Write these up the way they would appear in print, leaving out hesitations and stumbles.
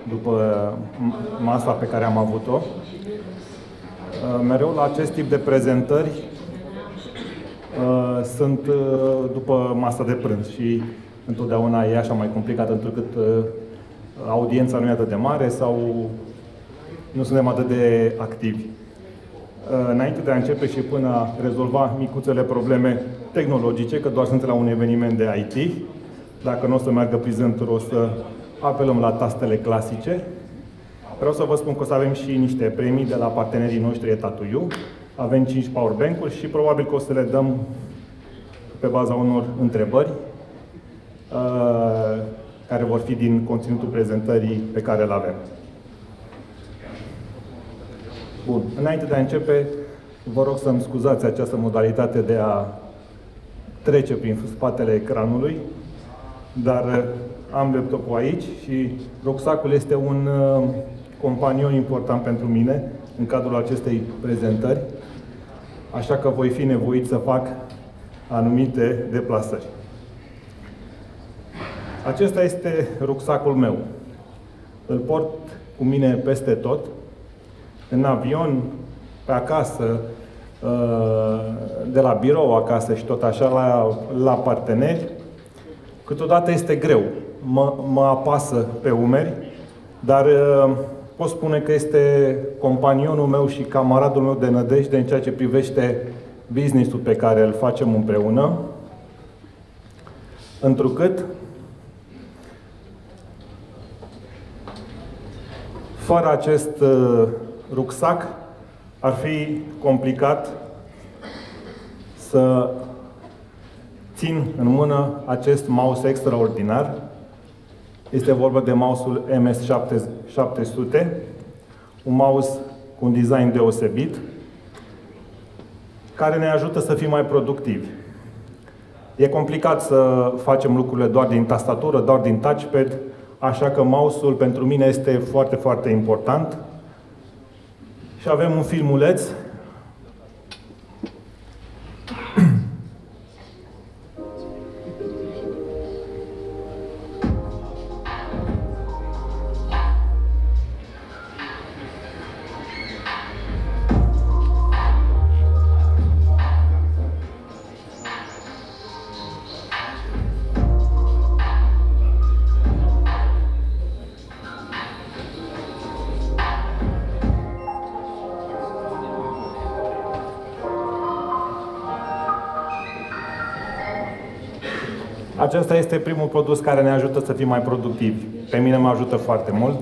după masa pe care am avut-o. Mereu la acest tip de prezentări sunt după masa de prânz și întotdeauna e așa mai complicat, pentru că audiența nu e atât de mare sau nu suntem atât de activi. Înainte de a începe și până a rezolva micuțele probleme tehnologice, că doar sunt la un eveniment de IT, dacă nu o să meargă prezentul, o să apelăm la tastele clasice. Vreau să vă spun că o să avem și niște premii de la partenerii noștri Etatuiu. Avem 5 powerbank-uri și probabil că o să le dăm pe baza unor întrebări care vor fi din conținutul prezentării pe care îl avem. Bun. Înainte de a începe, vă rog să-mi scuzați această modalitate de a trece prin spatele ecranului, dar am laptopul aici și rucsacul este un companion important pentru mine în cadrul acestei prezentări, așa că voi fi nevoit să fac anumite deplasări. Acesta este rucsacul meu. Îl port cu mine peste tot, în avion, pe acasă, de la birou acasă și tot așa la parteneri. Câteodată este greu, mă apasă pe umeri, dar pot spune că este companionul meu și camaradul meu de nădejde în ceea ce privește business-ul pe care îl facem împreună, întrucât fără acest rucsac ar fi complicat să țin în mână acest mouse extraordinar. Este vorba de mouse-ul MS700, un mouse cu un design deosebit, care ne ajută să fim mai productivi. E complicat să facem lucrurile doar din tastatură, doar din touchpad, așa că mouse-ul pentru mine este foarte, foarte important. Și avem un filmuleț Acesta este primul produs care ne ajută să fim mai productivi. Pe mine mă ajută foarte mult.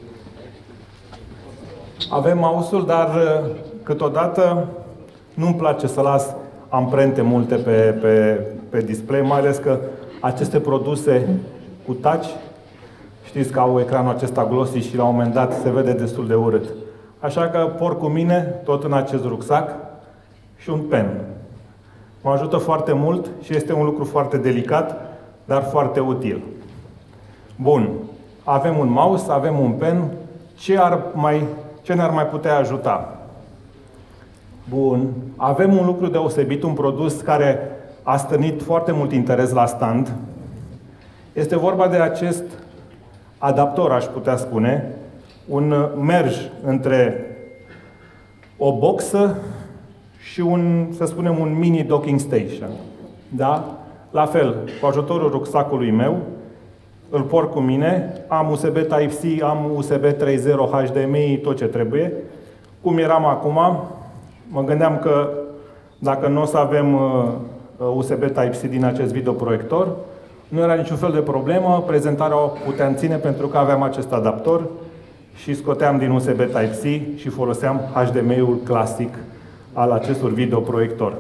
Avem mouse-ul, dar câteodată nu-mi place să las amprente multe pe display, mai ales că aceste produse cu touch, știți că au ecranul acesta glossy și la un moment dat se vede destul de urât. Așa că port cu mine, tot în acest rucsac, și un pen. Mă ajută foarte mult și este un lucru foarte delicat, dar foarte util. Bun. Avem un mouse, avem un pen. Ce ne-ar mai putea ajuta? Bun. Avem un lucru deosebit, un produs care a stârnit foarte mult interes la stand. Este vorba de acest adaptor, aș putea spune, un merge între o boxă și să spunem, un mini docking station. Da? La fel, cu ajutorul rucsacului meu, îl port cu mine, am USB Type-C, am USB 3.0, HDMI, tot ce trebuie. Cum eram acum, mă gândeam că dacă nu o să avem USB Type-C din acest videoproiector, nu era niciun fel de problemă, prezentarea o puteam ține pentru că aveam acest adaptor și scoteam din USB Type-C și foloseam HDMI-ul clasic al acestor videoproiector.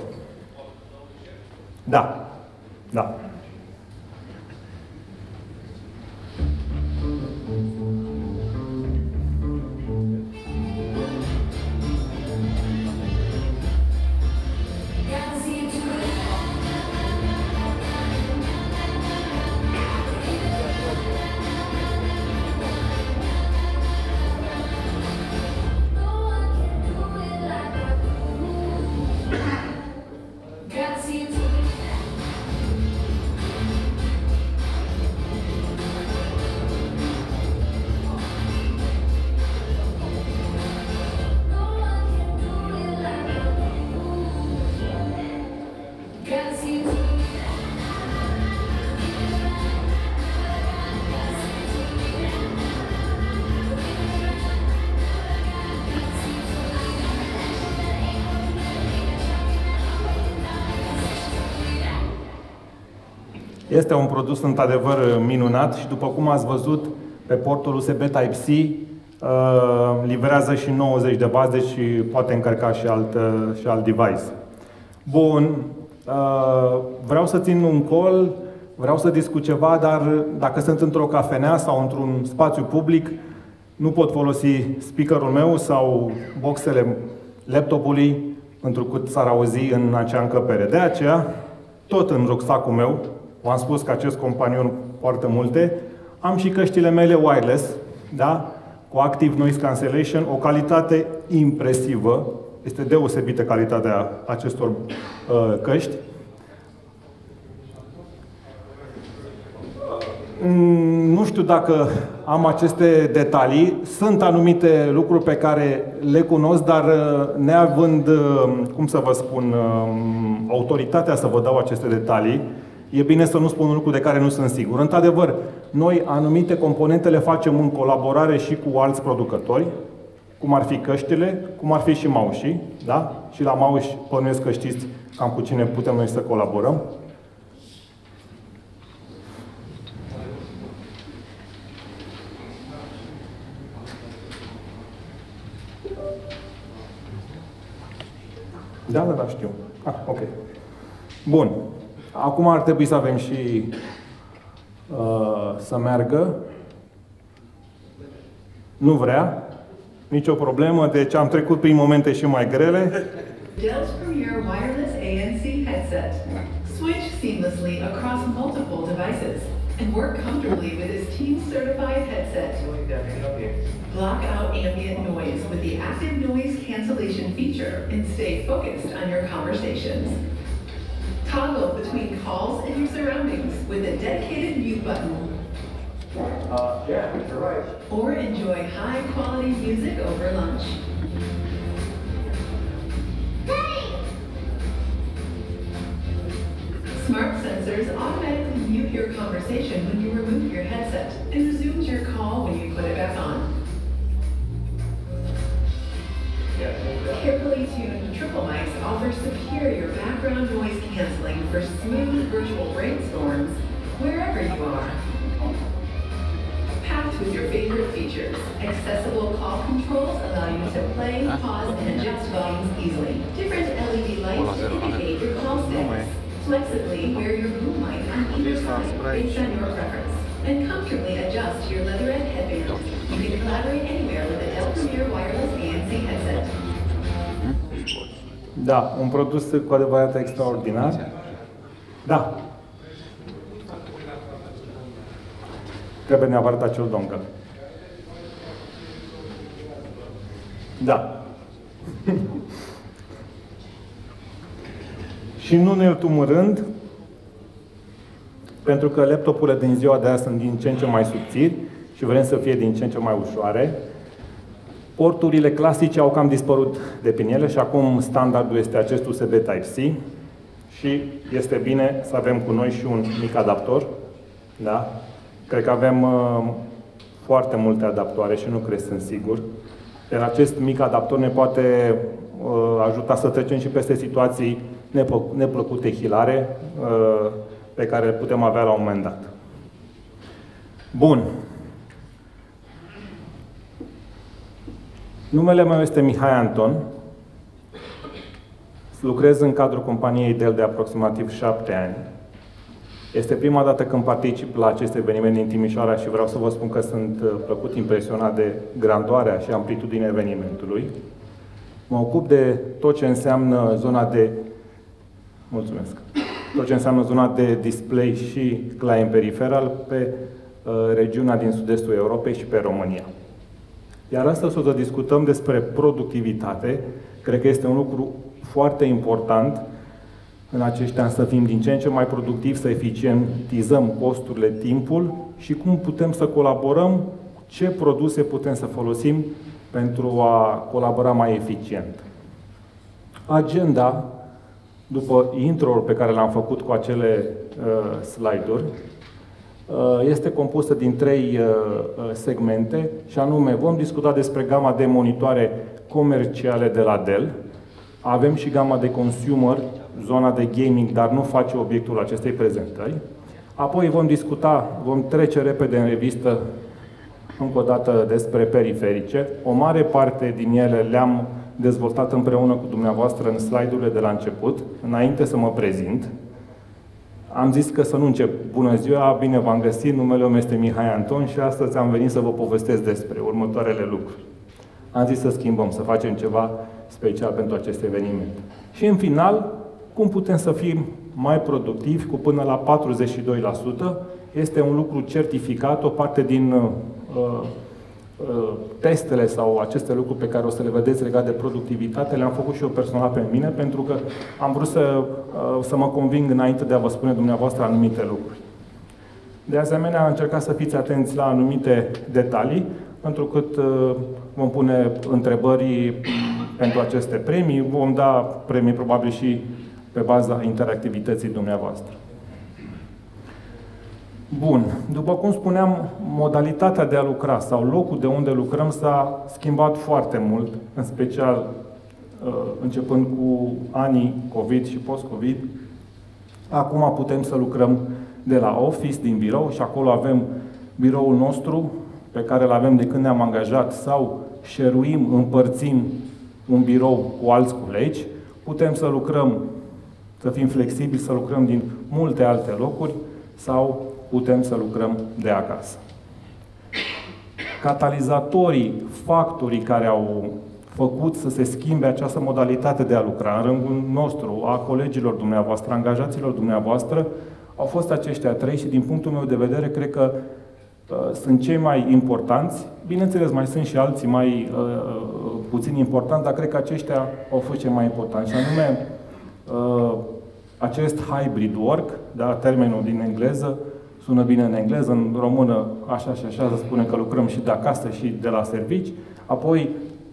Da. Da. Este un produs într-adevăr minunat și după cum ați văzut pe portul USB Type-C livrează și 90 de W, deci poate încărca și alt device. Bun, vreau să țin un call, vreau să discut ceva, dar dacă sunt într-o cafenea sau într-un spațiu public, nu pot folosi speakerul meu sau boxele laptopului, întrucât s-ar auzi în acea încăpere. De aceea, tot în rucsacul meu, v-am spus că acest companion poartă multe, am și căștile mele wireless, da? Cu Active Noise Cancellation, o calitate impresivă. Este deosebită calitatea acestor căști. Nu știu dacă am aceste detalii. Sunt anumite lucruri pe care le cunosc, dar neavând, cum să vă spun, autoritatea să vă dau aceste detalii, e bine să nu spun un lucru de care nu sunt sigur. Într-adevăr, noi anumite componente le facem în colaborare și cu alți producători, cum ar fi căștile, cum ar fi și mouse-ii, da? Și la mouse bănuiesc că știți cam cu cine putem noi să colaborăm. Da, știu. Ok. Bun. Acum ar trebui să avem și să meargă. Nu vrea. Nicio problemă, deci am trecut prin momente și mai grele. Dell's Premier Wireless ANC headset. Switch seamlessly across multiple devices and work comfortably with this team-certified headset. Block out ambient noise with the active noise cancellation feature and stay focused on your conversations. Toggle between calls and your surroundings with a dedicated mute button. Yeah, you're right. Or enjoy high-quality music over lunch. Smart sensors automatically mute your conversation when you remove your headset and resumes your call when you put it back on. Carefully tuned triple mics offer superior background noise canceling for smooth virtual brainstorms wherever you are. Packed with your favorite features, accessible call controls allow you to play, pause, and adjust volumes easily. Different LED lights indicate your call status. Flexibly wear your boom mic on either side based on your preference. And comfortably adjust your leatherette headbands. You can collaborate anywhere with the Dell Premier Wireless ANC headset. Da, un produs cu adevărat extraordinar. Da. Trebuie neapărat acel dongle. Da. Și nu în ultimul rând, pentru că laptopurile din ziua de azi sunt din ce în ce mai subțiri și vrem să fie din ce în ce mai ușoare, porturile clasice au cam dispărut de prin ele și acum standardul este acest USB Type-C și este bine să avem cu noi și un mic adaptor. Da? Cred că avem foarte multe adaptoare și nu cred, sunt sigur. Iar acest mic adaptor ne poate ajuta să trecem și peste situații neplăcute, hilare, pe care le putem avea la un moment dat. Bun. Numele meu este Mihai Anton. Lucrez în cadrul companiei Dell de aproximativ 7 ani. Este prima dată când particip la acest eveniment din Timișoara și vreau să vă spun că sunt plăcut impresionat de grandoarea și amplitudinea evenimentului. Mă ocup de tot ce înseamnă zona de... Mulțumesc! Tot ce înseamnă zona de display și client periferal pe regiunea din sud-estul Europei și pe România. Iar astăzi o să discutăm despre productivitate. Cred că este un lucru foarte important în acești ani să fim din ce în ce mai productivi, să eficientizăm costurile, timpul și cum putem să colaborăm, ce produse putem să folosim pentru a colabora mai eficient. Agenda, după intro-ul pe care l-am făcut cu acele slide-uri, este compusă din 3 segmente și anume vom discuta despre gama de monitoare comerciale de la Dell. Avem și gama de consumer, zona de gaming, dar nu face obiectul acestei prezentări. Apoi vom trece repede în revistă încă o dată despre periferice. O mare parte din ele le-am dezvoltat împreună cu dumneavoastră în slide-urile de la început, înainte să mă prezint. Am zis că să nu încep. Bună ziua, bine v-am găsit, numele meu este Mihai Anton și astăzi am venit să vă povestesc despre următoarele lucruri. Am zis să schimbăm, să facem ceva special pentru acest eveniment. Și în final, cum putem să fim mai productivi cu până la 42%? Este un lucru certificat, o parte din testele sau aceste lucruri pe care o să le vedeți legate de productivitate, le-am făcut și eu personal pe mine, pentru că am vrut să mă conving înainte de a vă spune dumneavoastră anumite lucruri. De asemenea, am încercat să fiți atenți la anumite detalii, pentru că vom pune întrebări pentru aceste premii, vom da premii probabil și pe baza interactivității dumneavoastră. Bun. După cum spuneam, modalitatea de a lucra sau locul de unde lucrăm s-a schimbat foarte mult, în special începând cu anii COVID și post-COVID. Acum putem să lucrăm de la office, din birou, și acolo avem biroul nostru, pe care îl avem de când ne-am angajat, sau share-uim, împărțim un birou cu alți colegi. Putem să lucrăm, să fim flexibili, să lucrăm din multe alte locuri, sau putem să lucrăm de acasă. Catalizatorii, factorii care au făcut să se schimbe această modalitate de a lucra în rândul nostru, a colegilor dumneavoastră, angajaților dumneavoastră, au fost aceștia trei și din punctul meu de vedere cred că sunt cei mai importanți. Bineînțeles, mai sunt și alții mai puțin importanți, dar cred că aceștia au fost cei mai importanți. Și anume, acest hybrid work, da, termenul din engleză, sună bine în engleză, în română așa și așa, se spune că lucrăm și de acasă și de la servici. Apoi,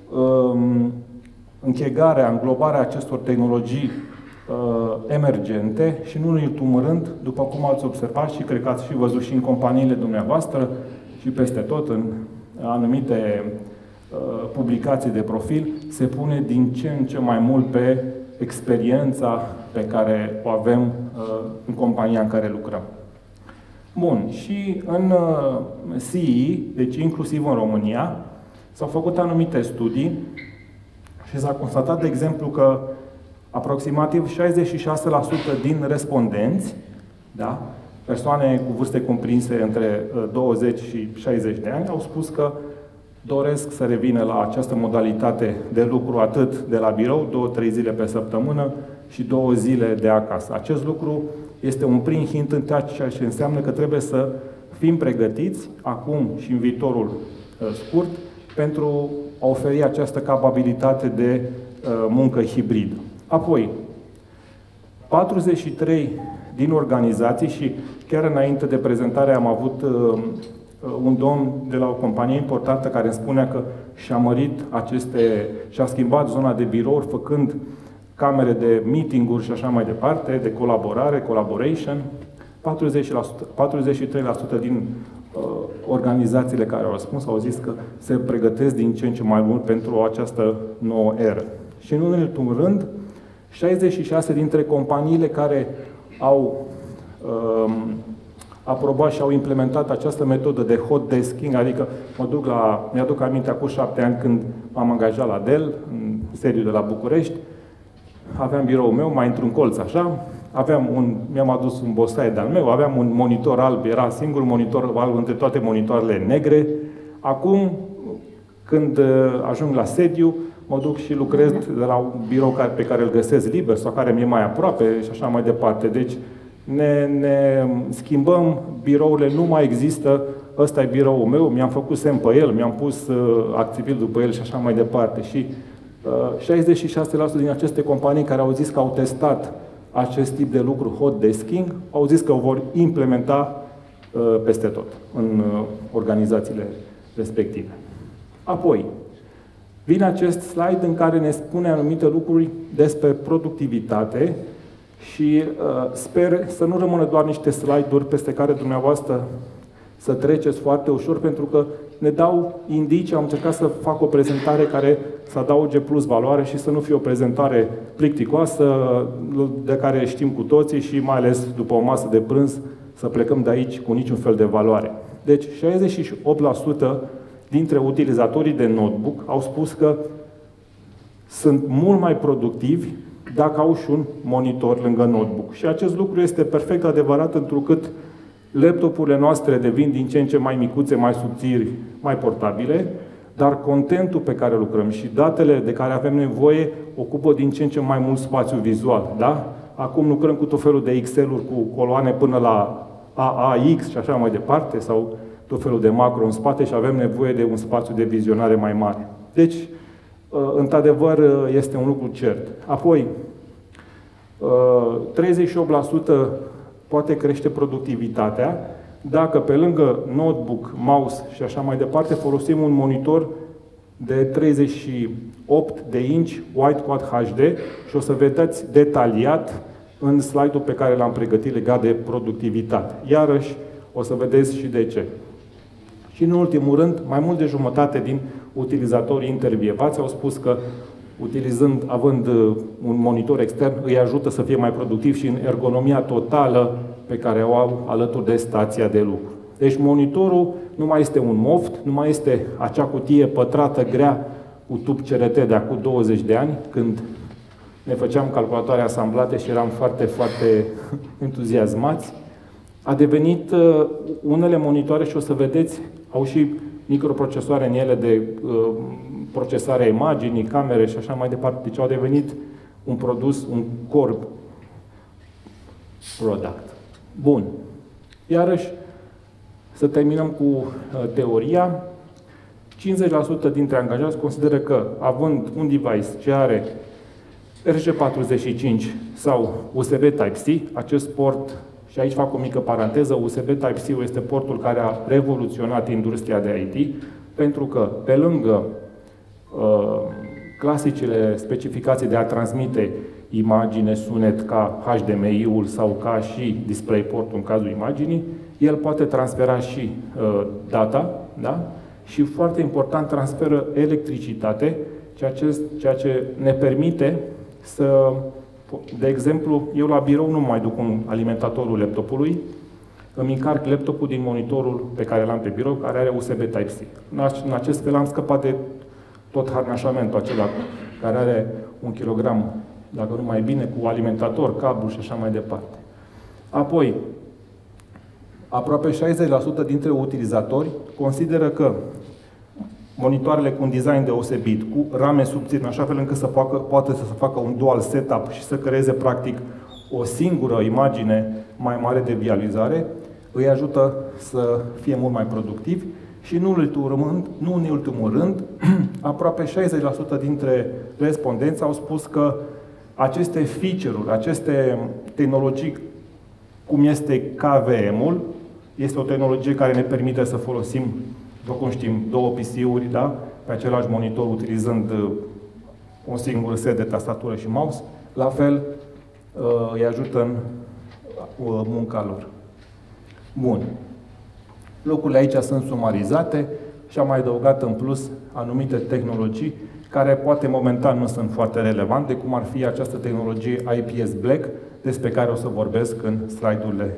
închegarea, înglobarea acestor tehnologii emergente și, nu în ultimul rând, după cum ați observat și cred că ați și văzut și în companiile dumneavoastră și peste tot, în anumite publicații de profil, se pune din ce în ce mai mult pe experiența pe care o avem în compania în care lucrăm. Bun, și în CEE, deci inclusiv în România, s-au făcut anumite studii și s-a constatat, de exemplu, că aproximativ 66% din respondenți, da, persoane cu vârste cuprinse între 20 și 60 de ani, au spus că doresc să revină la această modalitate de lucru atât de la birou, 2-3 zile pe săptămână și 2 zile de acasă. Acest lucru este un prim hint în ceea ce înseamnă că trebuie să fim pregătiți acum și în viitorul scurt pentru a oferi această capabilitate de muncă hibridă. Apoi, 43 din organizații, și chiar înainte de prezentare am avut un domn de la o companie importantă care îmi spunea că și-a schimbat zona de birouri făcând camere de meeting-uri și așa mai departe, de colaborare, collaboration. 43% din organizațiile care au răspuns au zis că se pregătesc din ce în ce mai mult pentru această nouă eră. Și în ultimul rând, 66 dintre companiile care au aprobat și au implementat această metodă de hot desking, adică mi-aduc aminte acum 7 ani când m-am angajat la Dell, în sediul de la București, aveam biroul meu, mai într-un colț așa, mi-am adus un bosai de-al meu, aveam un monitor alb, era singurul monitor alb între toate monitoarele negre. Acum, când ajung la sediu, mă duc și lucrez de la un birou pe care îl găsesc liber sau care mi-e mai aproape și așa mai departe. Deci ne schimbăm, birourile nu mai există, ăsta e biroul meu, mi-am făcut semn pe el, mi-am pus activil după el și așa mai departe. Și 66% din aceste companii care au zis că au testat acest tip de lucru hot desking, au zis că o vor implementa peste tot în organizațiile respective. Apoi, vine acest slide în care ne spune anumite lucruri despre productivitate și sper să nu rămână doar niște slide-uri peste care dumneavoastră să treceți foarte ușor, pentru că ne dau indicii. Am încercat să fac o prezentare care să adauge plus valoare și să nu fie o prezentare plicticoasă, de care știm cu toții și mai ales după o masă de prânz să plecăm de aici cu niciun fel de valoare. Deci 68% dintre utilizatorii de notebook au spus că sunt mult mai productivi dacă au și un monitor lângă notebook. Și acest lucru este perfect adevărat, întrucât laptopurile noastre devin din ce în ce mai micuțe, mai subțiri, mai portabile, dar contentul pe care lucrăm și datele de care avem nevoie ocupă din ce în ce mai mult spațiu vizual. Da? Acum lucrăm cu tot felul de Excel-uri, cu coloane până la AAX și așa mai departe, sau tot felul de macro în spate și avem nevoie de un spațiu de vizionare mai mare. Deci, într-adevăr, este un lucru cert. Apoi, 38% poate crește productivitatea dacă pe lângă notebook, mouse și așa mai departe folosim un monitor de 38 de inch Wide Quad HD și o să vedeți detaliat în slide-ul pe care l-am pregătit legat de productivitate. Iarăși, o să vedeți și de ce. Și în ultimul rând, mai mult de jumătate din utilizatorii intervievați au spus că având un monitor extern, îi ajută să fie mai productiv și în ergonomia totală pe care o au alături de stația de lucru. Deci monitorul nu mai este un moft, nu mai este acea cutie pătrată, grea, cu tub CRT de acum 20 de ani, când ne făceam calculatoare asamblate și eram foarte, foarte entuziasmați. A devenit unele monitoare, și o să vedeți, au și microprocesoare în ele de procesarea imaginii, camere și așa mai departe. Deci au devenit un produs, un core product. Bun. Iarăși, să terminăm cu teoria. 50% dintre angajați consideră că, având un device ce are RJ45 sau USB Type-C, acest port, și aici fac o mică paranteză, USB Type-C este portul care a revoluționat industria de IT, pentru că, pe lângă clasicele specificații de a transmite imagine, sunet ca HDMI-ul sau ca și DisplayPort în cazul imaginii, el poate transfera și data, da? Și foarte important, transferă electricitate, ceea ce ne permite să, de exemplu, eu la birou nu mai duc un alimentatorul laptopului, îmi încarc laptopul din monitorul pe care l-am pe birou, care are USB Type-C. În acest fel am scăpat de tot harnașamentul acela care are 1 kilogram, dacă nu mai bine, cu alimentator, cablu și așa mai departe. Apoi, aproape 60% dintre utilizatori consideră că monitoarele cu un design deosebit, cu rame subțiri, în așa fel încât să poate să facă un dual setup și să creeze, practic, o singură imagine mai mare de vizualizare, îi ajută să fie mult mai productivi. Și nu în ultimul rând, aproape 60% dintre respondenți au spus că aceste feature-uri, aceste tehnologii, cum este KVM-ul, este o tehnologie care ne permite să folosim, după cum știm, 2 PC-uri, da? Pe același monitor, utilizând un singur set de tastatură și mouse. La fel, îi ajută în munca lor. Bun. Lucrurile aici sunt sumarizate și am mai adăugat în plus anumite tehnologii care poate momentan nu sunt foarte relevante, cum ar fi această tehnologie IPS Black, despre care o să vorbesc în slide-urile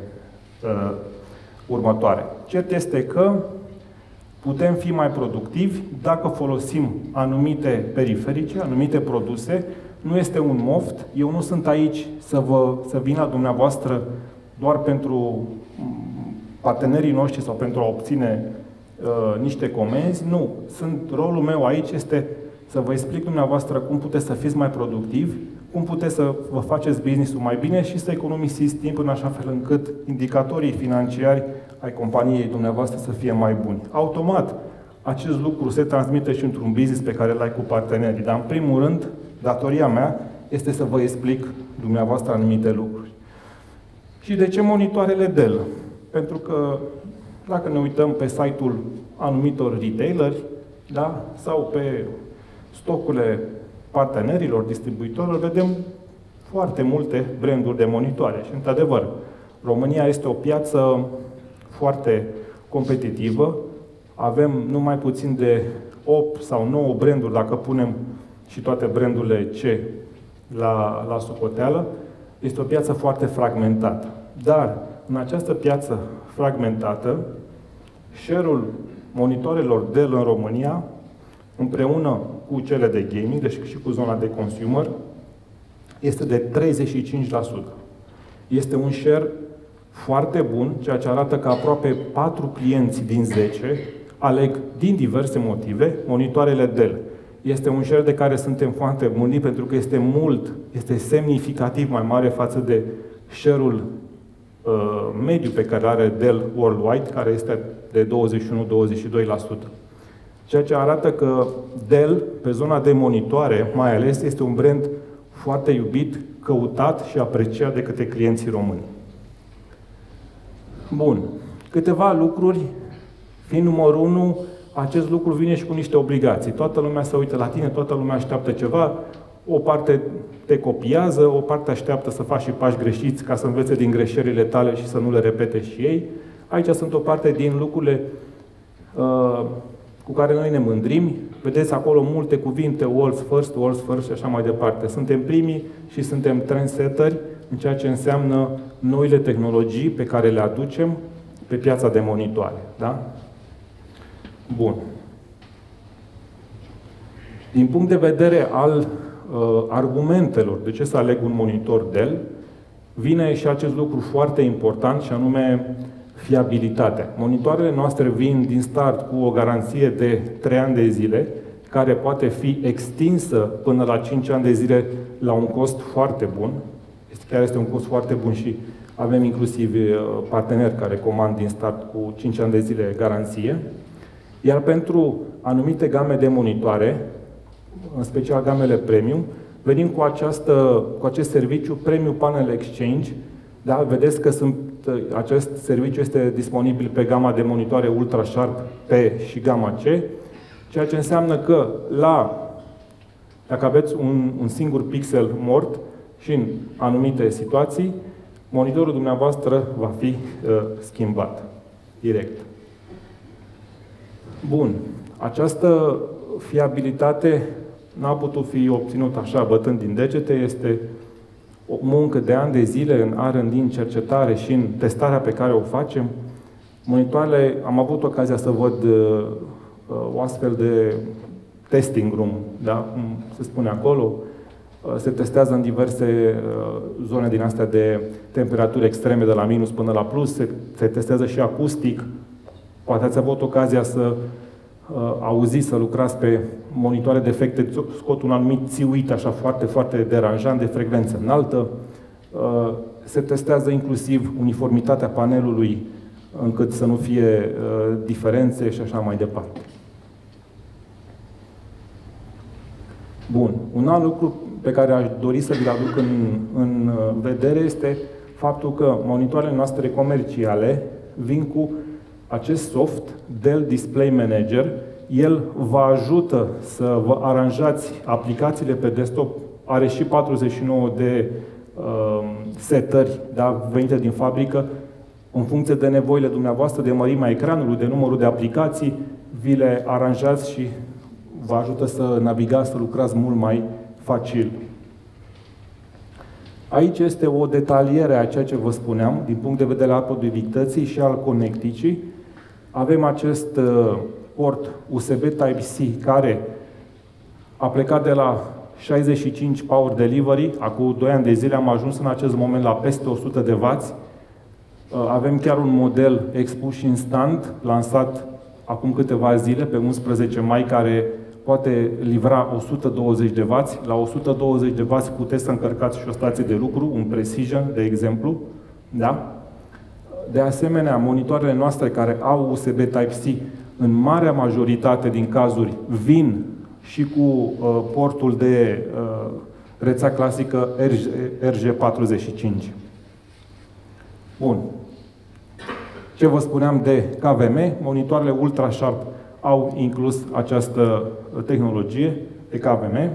următoare. Cert este că putem fi mai productivi dacă folosim anumite periferice, anumite produse. Nu este un moft. Eu nu sunt aici să vin la dumneavoastră doar pentru partenerii noștri sau pentru a obține niște comenzi. Nu. Rolul meu aici este să vă explic dumneavoastră cum puteți să fiți mai productivi, cum puteți să vă faceți business-ul mai bine și să economisiți timp în așa fel încât indicatorii financiari ai companiei dumneavoastră să fie mai buni. Automat, acest lucru se transmite și într-un business pe care l-ai cu partenerii. Dar, în primul rând, datoria mea este să vă explic dumneavoastră anumite lucruri. Și de ce monitoarele Dell? Pentru că, dacă ne uităm pe site-ul anumitor retaileri, da? Sau pe stocurile partenerilor, distribuitorilor, vedem foarte multe branduri de monitoare. Și, într-adevăr, România este o piață foarte competitivă. Avem numai puțin de 8 sau 9 branduri, dacă punem și toate brandurile C la socoteală. Este o piață foarte fragmentată. Dar, în această piață fragmentată, share-ul monitoarelor Dell în România, împreună cu cele de gaming, deci și cu zona de consumer, este de 35%. Este un share foarte bun, ceea ce arată că aproape 4 clienți din 10 aleg, din diverse motive, monitoarele Dell. Este un share de care suntem foarte mândri pentru că este semnificativ mai mare față de share-ul mediu pe care are Dell Worldwide, care este de 21-22%. Ceea ce arată că Dell, pe zona de monitoare, mai ales, este un brand foarte iubit, căutat și apreciat de către clienții români. Bun. Câteva lucruri. Fiind numărul 1, acest lucru vine și cu niște obligații. Toată lumea se uită la tine, toată lumea așteaptă ceva, o parte te copiază, o parte așteaptă să faci și pași greșiți ca să învețe din greșelile tale și să nu le repete și ei. Aici sunt o parte din lucrurile cu care noi ne mândrim. Vedeți acolo multe cuvinte, world's first și așa mai departe. Suntem primii și suntem trendsetteri în ceea ce înseamnă noile tehnologii pe care le aducem pe piața de monitoare. Da? Bun. Din punct de vedere al argumentelor de ce să aleg un monitor Dell, vine și acest lucru foarte important, și anume fiabilitatea. Monitoarele noastre vin din start cu o garanție de 3 ani de zile, care poate fi extinsă până la 5 ani de zile la un cost foarte bun. Chiar este un cost foarte bun și avem inclusiv parteneri care comand din start cu 5 ani de zile garanție. Iar pentru anumite game de monitoare, în special gamele premium, venim cu acest serviciu Premium Panel Exchange. Da? Vedeți că acest serviciu este disponibil pe gama de monitoare Ultra Sharp P și gama C, ceea ce înseamnă că dacă aveți un singur pixel mort și în anumite situații, monitorul dumneavoastră va fi schimbat direct. Bun. Această fiabilitate n-a putut fi obținută așa, bătând din degete. Este o muncă de ani de zile în R&D, în cercetare și în testarea pe care o facem. Monitoarele, am avut ocazia să văd o astfel de testing room, da? Cum se spune acolo. Se testează în diverse zone din astea de temperaturi extreme, de la minus până la plus. Se testează și acustic. Poate ați avut ocazia să auziți, să lucrați pe monitoare de efecte, scot un anumit țiuit, așa foarte, foarte deranjant, de frecvență înaltă. Se testează inclusiv uniformitatea panelului, încât să nu fie diferențe și așa mai departe. Bun. Un alt lucru pe care aș dori să vi-l aduc în vedere este faptul că monitoarele noastre comerciale vin cu acest soft, Dell Display Manager. El vă ajută să vă aranjați aplicațiile pe desktop. Are și 49 de setări, da, venite din fabrică, în funcție de nevoile dumneavoastră, de mărimea ecranului, de numărul de aplicații, vi le aranjați și vă ajută să navigați, să lucrați mult mai facil. Aici este o detaliere a ceea ce vă spuneam, din punct de vedere al productivității și al conecticii. Avem acest port USB Type-C care a plecat de la 65 Power Delivery. Acum 2 ani de zile am ajuns în acest moment la peste 100 de W. Avem chiar un model expus instant, lansat acum câteva zile, pe 11 mai, care poate livra 120 de W. La 120 de W puteți să încărcați și o stație de lucru, un Precision, de exemplu. Da? De asemenea, monitoarele noastre care au USB Type-C, în marea majoritate din cazuri, vin și cu portul de rețea clasică RJ45. Bun. Ce vă spuneam de KVM? Monitoarele Ultra Sharp au inclus această tehnologie de KVM.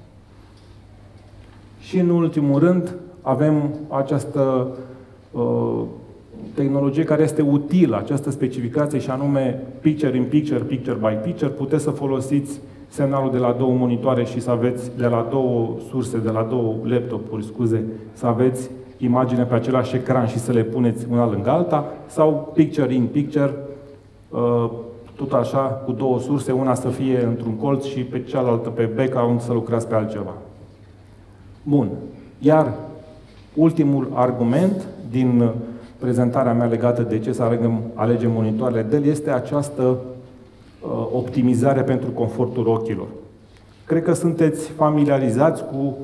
Și în ultimul rând avem această tehnologie care este utilă, această specificație, și anume Picture in Picture, Picture by Picture. Puteți să folosiți semnalul de la două monitoare și să aveți de la două surse, de la două laptopuri, scuze, să aveți imagine pe același ecran și să le puneți una lângă alta, sau picture in picture, tot așa, cu două surse, una să fie într-un colț și pe cealaltă, pe background, să lucrați pe altceva. Bun. Iar ultimul argument din prezentarea mea legată de ce să alegem monitoarele Dell este această optimizare pentru confortul ochilor. Cred că sunteți familiarizați cu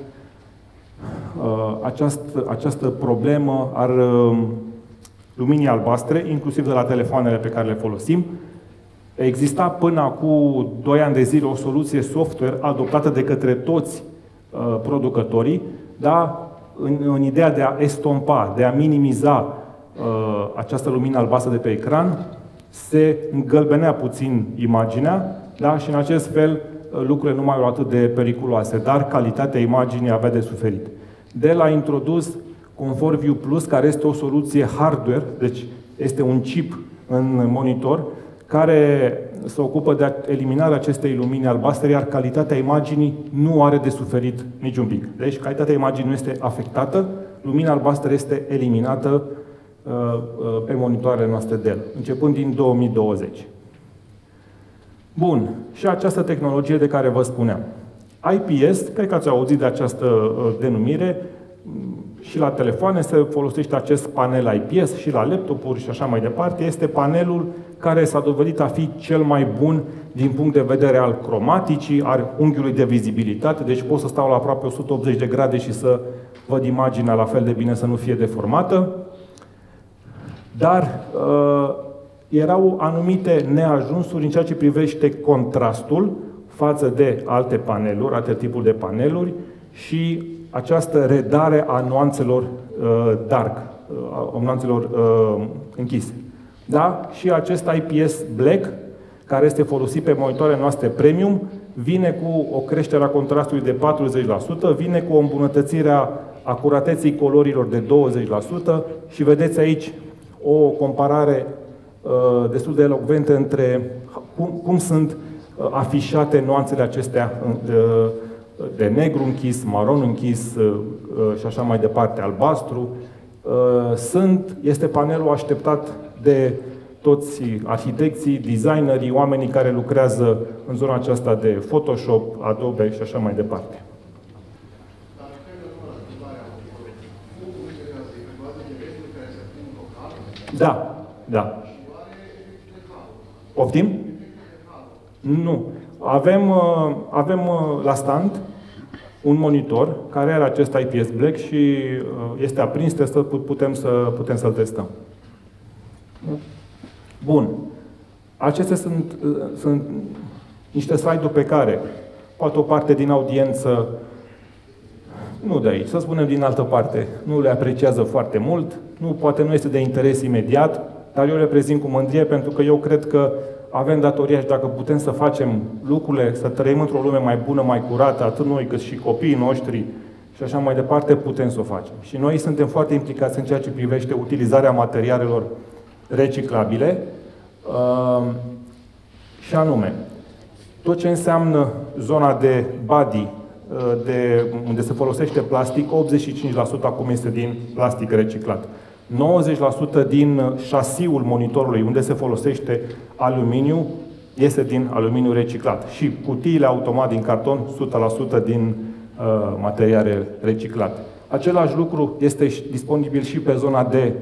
această problemă a luminii albastre, inclusiv de la telefoanele pe care le folosim. Exista până acum 2 ani de zile o soluție software adoptată de către toți producătorii, dar în ideea de a estompa, de a minimiza această lumină albastră de pe ecran, se îngălbenea puțin imaginea, da? Și în acest fel lucrurile nu mai erau atât de periculoase, dar calitatea imaginii avea de suferit. Dell a introdus ComfortView Plus, care este o soluție hardware, deci este un chip în monitor, care se ocupă de eliminarea acestei lumini albastre, iar calitatea imaginii nu are de suferit niciun pic. Deci calitatea imaginii nu este afectată, lumina albastră este eliminată pe monitoarele noastre Dell, începând din 2020. Bun. Și această tehnologie de care vă spuneam. IPS, cred că ați auzit de această denumire, și la telefoane se folosește acest panel IPS și la laptopuri și așa mai departe. Este panelul care s-a dovedit a fi cel mai bun din punct de vedere al cromaticii, al unghiului de vizibilitate, deci pot să stau la aproape 180 de grade și să văd imaginea la fel de bine, să nu fie deformată. Dar erau anumite neajunsuri în ceea ce privește contrastul față de alte paneluri, alte tipuri de paneluri și această redare a nuanțelor dark, a nuanțelor închise. Da? Și acest IPS Black, care este folosit pe monitoarele noastre premium, vine cu o creștere a contrastului de 40%, vine cu o îmbunătățire a acurateței colorilor de 20% și vedeți aici o comparare destul de elocventă între cum sunt afișate nuanțele acestea de negru închis, maron închis și așa mai departe, albastru. Este panelul așteptat de toți arhitecții, designerii, oamenii care lucrează în zona aceasta de Photoshop, Adobe și așa mai departe. Da, da. Poftim? Nu. Avem la stand un monitor care are acest IPS Black și este aprins, putem să-l testăm. Bun. Acestea sunt niște slide-uri pe care poate o parte din audiență, nu de aici, să spunem din altă parte, nu le apreciază foarte mult, poate nu este de interes imediat, dar eu le prezint cu mândrie pentru că eu cred că avem datoria și dacă putem să facem lucrurile, să trăim într-o lume mai bună, mai curată, atât noi cât și copiii noștri și așa mai departe, putem să o facem. Și noi suntem foarte implicați în ceea ce privește utilizarea materialelor reciclabile și anume, tot ce înseamnă zona de body, unde se folosește plastic, 85% acum este din plastic reciclat. 90% din șasiul monitorului, unde se folosește aluminiu, este din aluminiu reciclat. Și cutiile automat din carton, 100% din materiale reciclate. Același lucru este disponibil și pe zona de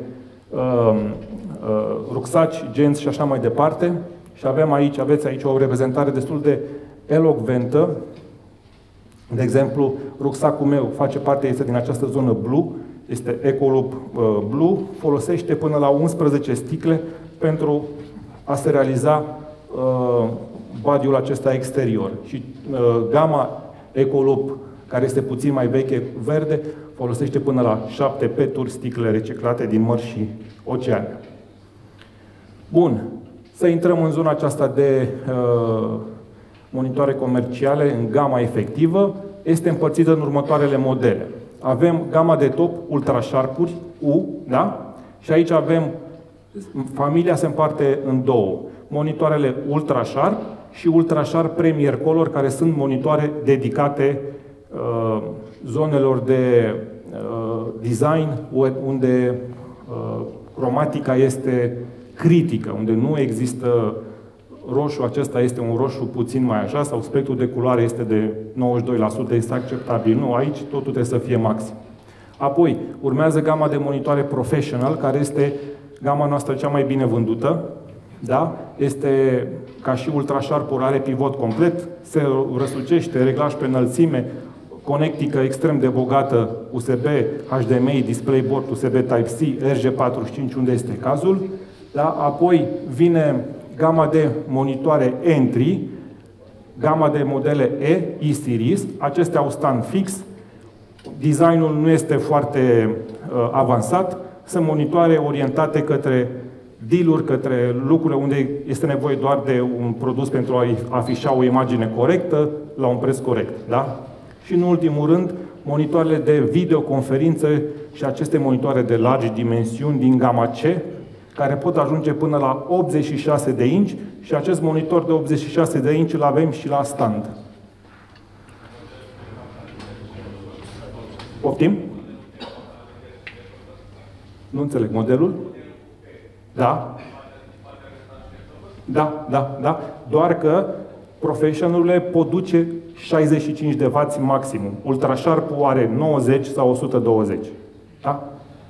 rucsaci, genți și așa mai departe. Și aveți aici o reprezentare destul de elocventă. De exemplu, rucsacul meu este din această zonă blue, este Ecoloop Blue, folosește până la 11 sticle pentru a se realiza body-ul acesta exterior. Și gama Ecoloop, care este puțin mai veche, verde, folosește până la 7 peturi sticle reciclate din mări și oceane. Bun. Să intrăm în zona aceasta de monitoare comerciale în gama efectivă. Este împărțită în următoarele modele. Avem gama de top Ultra Sharp-uri, U, da? Și aici familia se împarte în două. Monitoarele Ultra Sharp și Ultra Sharp Premier Color, care sunt monitoare dedicate zonelor design unde cromatica este critică, unde nu există roșu, acesta este un roșu puțin mai așa, sau spectrul de culoare este de 92%, este acceptabil. Nu, aici totul trebuie să fie maxim. Apoi, urmează gama de monitoare professional, care este gama noastră cea mai bine vândută. Da? Este ca și ultrasharp, are pivot complet, se răsucește, reglaj pe înălțime, conectică extrem de bogată, USB, HDMI, DisplayPort, USB Type-C, RJ45, unde este cazul. Da? Apoi vine gama de monitoare entry, gama de modele E-Series. Acestea au stand fix. Designul nu este foarte avansat. Sunt monitoare orientate către deal-uri, către lucrurile unde este nevoie doar de un produs pentru a afișa o imagine corectă, la un preț corect. Da? Și în ultimul rând, monitoarele de videoconferințe și aceste monitoare de largi dimensiuni din gama C, care pot ajunge până la 86 de inci și acest monitor de 86 de inci îl avem și la stand. Poftim? Nu înțeleg. Modelul? Da? Da. Doar că professionurile pot duce 65 de W maximum. Ultrasharp-ul are 90 sau 120. Da?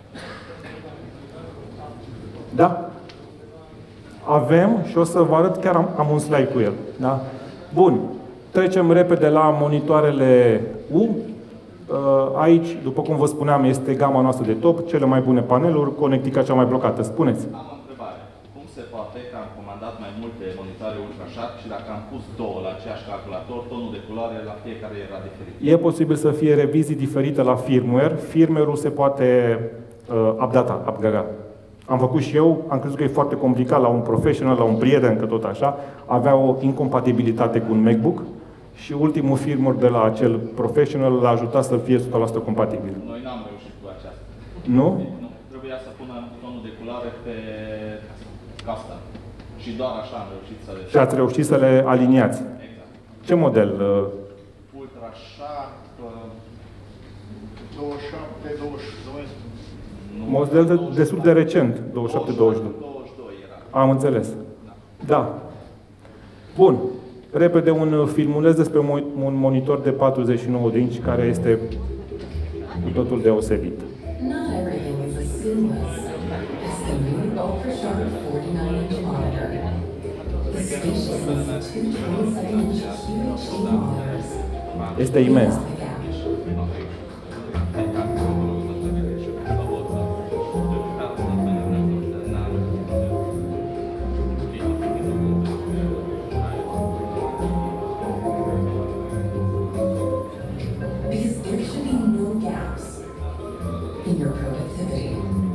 Da? Avem și o să vă arăt, chiar am un slide cu el. Da? Bun. Trecem repede la monitoarele U. Aici, după cum vă spuneam, este gama noastră de top, cele mai bune paneluri, conectica cea mai blocată. Spuneți. Am o întrebare. Cum se poate că am comandat mai multe monitoare ultrasharp și dacă am pus două la aceeași calculator, tonul de culoare la fiecare era diferit? E posibil să fie revizii diferite la firmware. Firmware-ul se poate updata. Am făcut și eu, am crezut că e foarte complicat la un professional, la un prieten, că tot așa, avea o incompatibilitate cu un MacBook și ultimul firmware de la acel professional l-a ajutat să fie 100% compatibil. Noi n-am reușit cu aceasta. Nu? Nu. Trebuia să punem tonul de culoare pe custom. Și doar așa am reușit să le... Și ați reușit să le aliniați. Exact. Ce model? Ultrasharp... 27, 22. Model destul de recent, 27-22. 22 era. Am înțeles. Da. Bun. Repede un filmuleț despre un monitor de 49 de inci care este cu totul deosebit. Not everything is as seamless as the new UltraSharp 49-inch monitor. The spaciousness of two 27-inch QHD monitors Este imens. fills the gap. Because there should be no gaps in your productivity.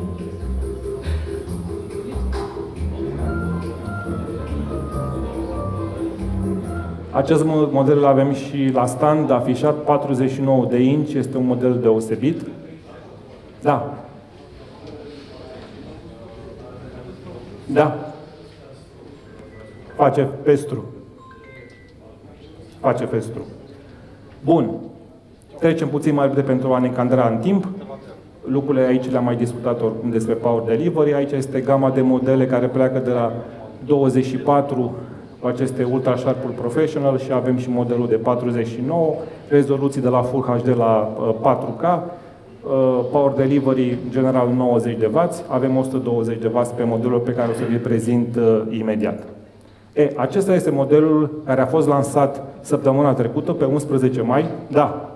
Acest model îl avem și la stand, afișat 49 de inci, este un model deosebit. Da. Da. Face pestru. Face pestru. Bun. Trecem puțin mai repede pentru a ne încadra în timp. Lucrurile aici le-am mai discutat oricum despre Power Delivery. Aici este gama de modele care pleacă de la 24 cu aceste UltraSharp Professional și avem și modelul de 49, rezoluții de la Full HD la 4K, Power Delivery general 90 de W, avem 120 de W pe modelul pe care o să vi-l prezint imediat. Acesta este modelul care a fost lansat săptămâna trecută, pe 11 mai. Da.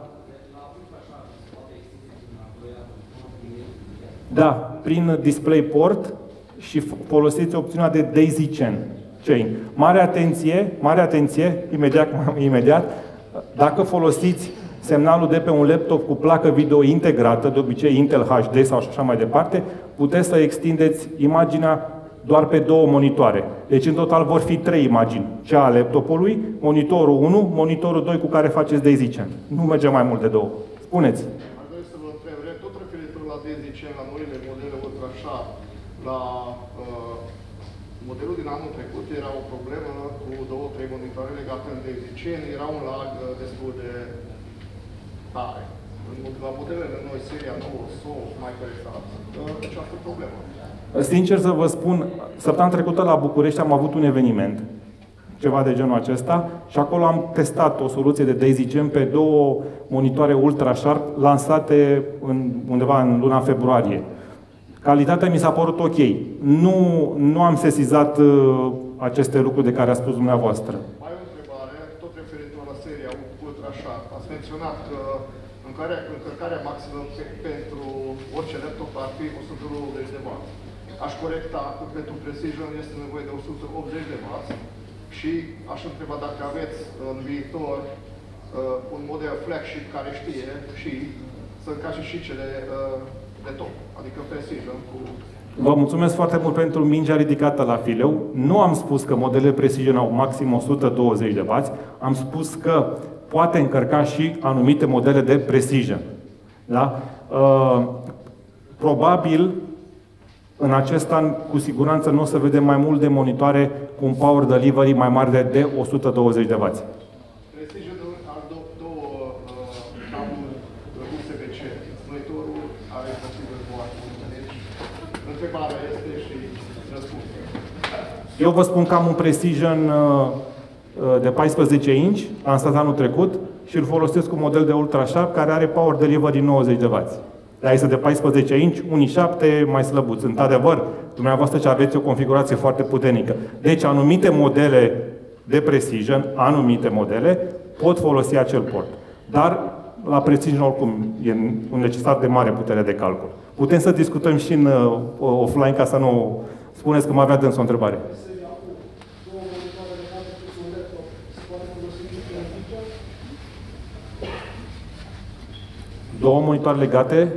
Da, prin DisplayPort și folosiți opțiunea de Daisy Chain. Mare atenție, imediat, dacă folosiți semnalul de pe un laptop cu placă video integrată, de obicei Intel HD sau așa mai departe, puteți să extindeți imaginea doar pe 2 monitoare. Deci în total vor fi 3 imagini. Cea a laptopului, monitorul 1, monitorul 2 cu care faceți Daisy Chain. Nu merge mai mult de 2. Spuneți. Aș dori să vă întreb, tot referitor la Daisy Chain, la noile modele UltraSharp, la modelul din anul trecut era o problemă cu 2-3 monitoare legate în Daisy Chain, era un lag destul de tare. la modelele noi, seria 9 sau mai care s-a această problemă. Sincer să vă spun, săptămâna trecută la București am avut un eveniment, ceva de genul acesta, și acolo am testat o soluție de DaisyGen pe 2 monitoare Ultra Sharp lansate undeva în luna februarie. Calitatea mi s-a părut ok. Nu am sesizat aceste lucruri de care a spus dumneavoastră. Mai o întrebare, tot referitor la seria Ultra Sharp. Ați menționat că încărcarea maximă pentru orice laptop ar fi 120 de W. Aș corecta că pentru Precision este nevoie de 180 de W și aș întreba dacă aveți în viitor un model flagship care știe și să încașe și cele de top, adică Precision cu... Vă mulțumesc foarte mult pentru mingea ridicată la fileu. Nu am spus că modelele Precision au maxim 120 de W, am spus că poate încărca și anumite modele de Precision. Da? Probabil, în acest an, cu siguranță, nu o să vedem mai mult de monitoare cu un power delivery mai mare de 120 de W. Precision are două cabluri USB-C. Monitorul are posibil foarte multe. Deci, întrebarea este și răspunsul. Eu vă spun că am un Precision de 14 inch, lansat anul trecut, și îl folosesc cu un model de Ultra Sharp care are power delivery 90 de W. Dar este de 14 inch, unii 7 mai slăbuți. Într-adevăr, dumneavoastră ce aveți o configurație foarte puternică. Deci, anumite modele de Precision, anumite modele, pot folosi acel port. Dar, la Precision, oricum, e un necesar de mare putere de calcul. Putem să discutăm și în offline, ca să nu spuneți că mă avea dâns o întrebare. Două monitoare legate?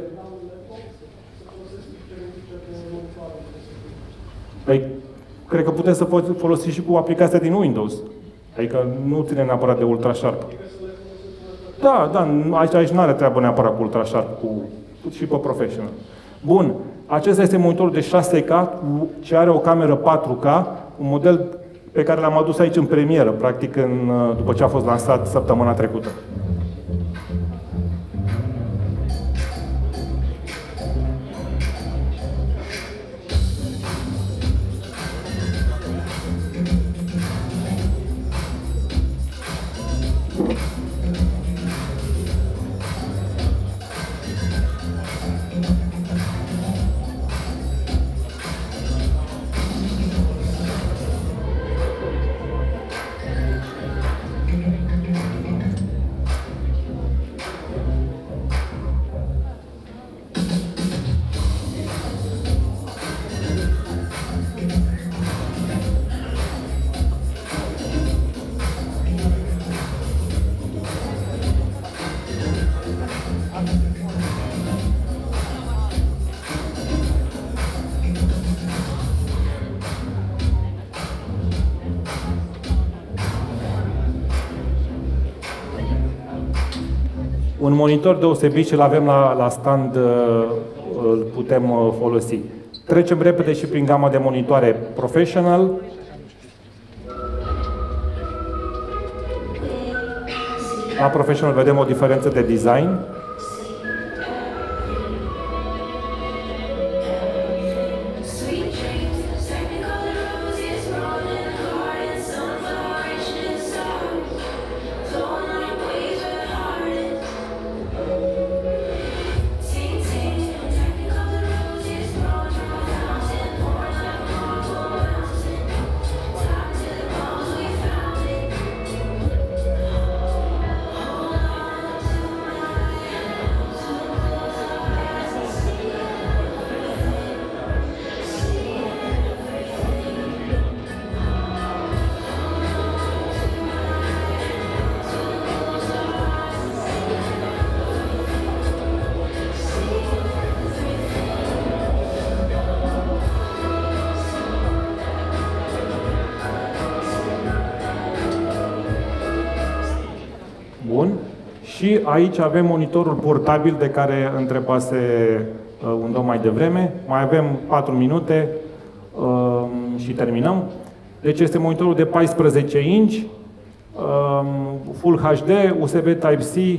Păi, cred că putem să folosiți și cu aplicația din Windows. Adică nu ține neapărat de Ultra Sharp. Da, aici nu are treabă neapărat cu Ultra Sharp, și pe Professional. Bun, acesta este monitorul de 6K, ce are o cameră 4K, un model pe care l-am adus aici în premieră, practic după ce a fost lansat săptămâna trecută. Un monitor deosebit și îl avem la stand, îl putem folosi. Trecem repede și prin gama de monitoare Professional. La Professional vedem o diferență de design. Bun. Și aici avem monitorul portabil de care întrebase un domn mai devreme. Mai avem 4 minute și terminăm. Deci este monitorul de 14 inch, Full HD, USB Type-C,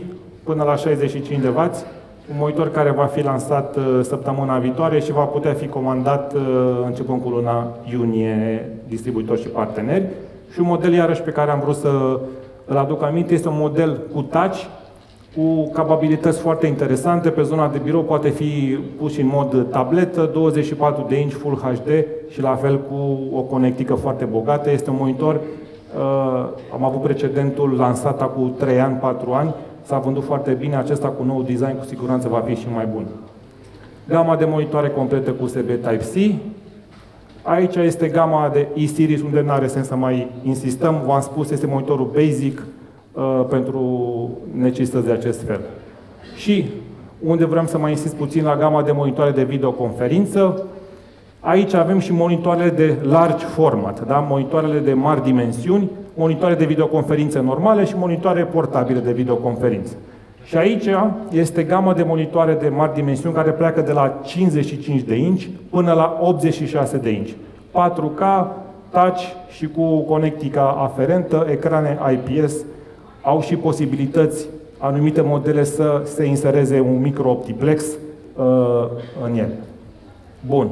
până la 65 de W, un monitor care va fi lansat săptămâna viitoare și va putea fi comandat începând cu luna iunie distribuitori și parteneri. Și un model iarăși pe care am vrut să îl aduc aminte este un model cu touch, cu capabilități foarte interesante. Pe zona de birou poate fi pus în mod tabletă, 24 de inch Full HD și la fel cu o conectică foarte bogată. Este un monitor, am avut precedentul lansat acum 3 ani, 4 ani, s-a vândut foarte bine, acesta cu nou design cu siguranță va fi și mai bun. Gama de monitoare completă cu USB Type-C. Aici este gama de E-Series, unde nu are sens să mai insistăm. V-am spus, este monitorul basic pentru necesități de acest fel. Și unde vrem să mai insist puțin, la gama de monitoare de videoconferință. Aici avem și monitoarele de large format, da? Monitoarele de mari dimensiuni, monitoare de videoconferințe normale și monitoare portabile de videoconferință. Și aici este gama de monitoare de mari dimensiuni care pleacă de la 55 de inch până la 86 de inch. 4K, touch și cu conectica aferentă, ecrane IPS, au și posibilități anumite modele să se insereze un micro-optiplex în el. Bun.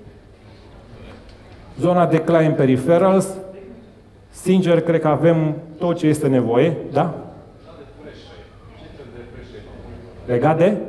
Zona de client peripherals, sincer, cred că avem tot ce este nevoie, da? Legat de?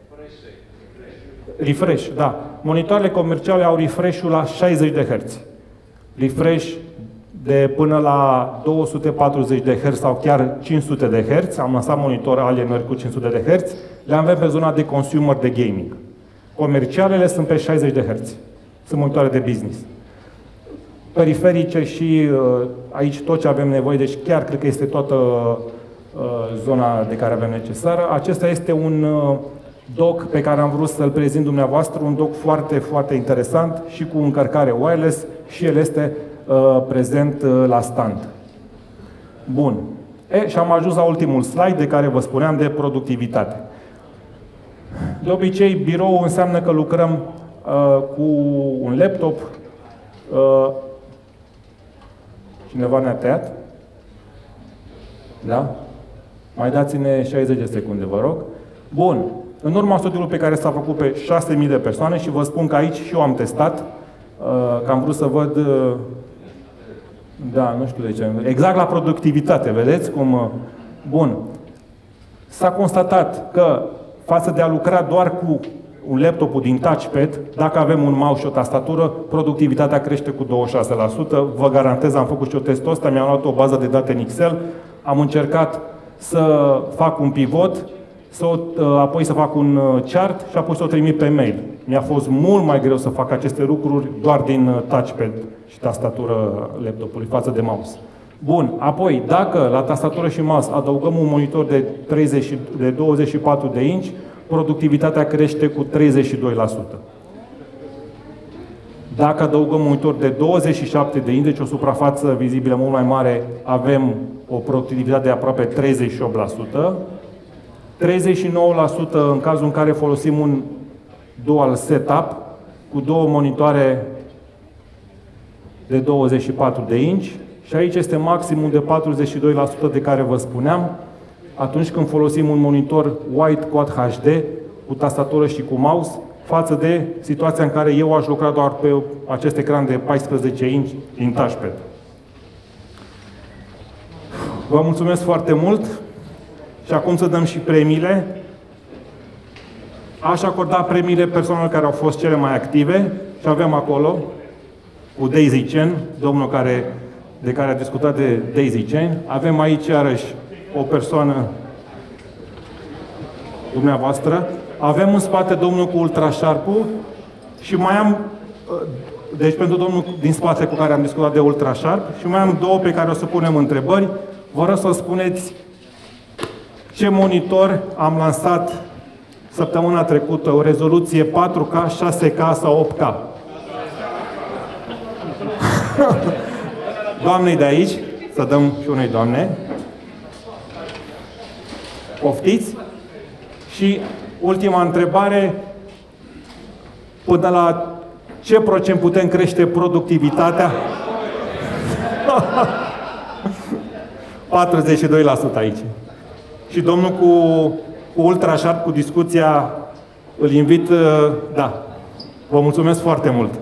Refresh, da. Monitoarele comerciale au refresh-ul la 60 de Hz. Refresh de până la 240 de Hz sau chiar 500 de Hz. Am lăsat monitor Alienware cu 500 de Hz. Le avem pe zona de consumer de gaming. Comercialele sunt pe 60 de Hz. Sunt monitoare de business. Periferice și aici tot ce avem nevoie, deci chiar cred că este toată zona de care avem necesară. Acesta este un dock pe care am vrut să-l prezint dumneavoastră, un dock foarte, foarte interesant și cu încărcare wireless și el este prezent la stand. Bun. Și am ajuns la ultimul slide de care vă spuneam de productivitate. De obicei, birou înseamnă că lucrăm cu un laptop. Cineva ne-a tăiat? Da? Mai dați-ne 60 de secunde, vă rog. Bun. În urma studiului pe care s-a făcut pe 6.000 de persoane și vă spun că aici și eu am testat, că am vrut să văd, da, nu știu de ce, exact la productivitate, vedeți cum, bun. S-a constatat că față de a lucra doar cu un laptop din touchpad, dacă avem un mouse și o tastatură, productivitatea crește cu 26%. Vă garantez, am făcut și eu testul ăsta, mi-am luat o bază de date în Excel, am încercat să fac un pivot, apoi să fac un chart și apoi să o trimit pe mail. Mi-a fost mult mai greu să fac aceste lucruri doar din touchpad și tastatură laptopului față de mouse. Bun, apoi, dacă la tastatură și mouse adăugăm un monitor de 24 de inch, productivitatea crește cu 32%. Dacă adăugăm un monitor de 27 de inch, deci o suprafață vizibilă mult mai mare, avem o productivitate de aproape 38%. 39% în cazul în care folosim un dual setup cu două monitoare de 24 de inch și aici este maximum de 42% de care vă spuneam atunci când folosim un monitor Wide Quad HD cu tastatură și cu mouse față de situația în care eu aș lucra doar pe acest ecran de 14 inch din touchpad. Vă mulțumesc foarte mult și acum să dăm și premiile. Aș acorda premiile persoanelor care au fost cele mai active și avem acolo cu Daisy Chen, domnul de care a discutat de Daisy Chen. Avem aici iarăși o persoană dumneavoastră. Avem în spate domnul cu Ultrasharp-ul și mai am, deci pentru domnul din spate cu care am discutat de Ultrasharp și mai am două pe care o să punem întrebări. Vă rog să spuneți ce monitor am lansat săptămâna trecută, o rezoluție 4K, 6K sau 8K? Doamnei de aici, să dăm și unei doamne. Poftiți? Și ultima întrebare, până la ce procent putem crește productivitatea? 42% aici. Și domnul cu cu Ultrasharp, cu discuția, îl invit, da. Vă mulțumesc foarte mult!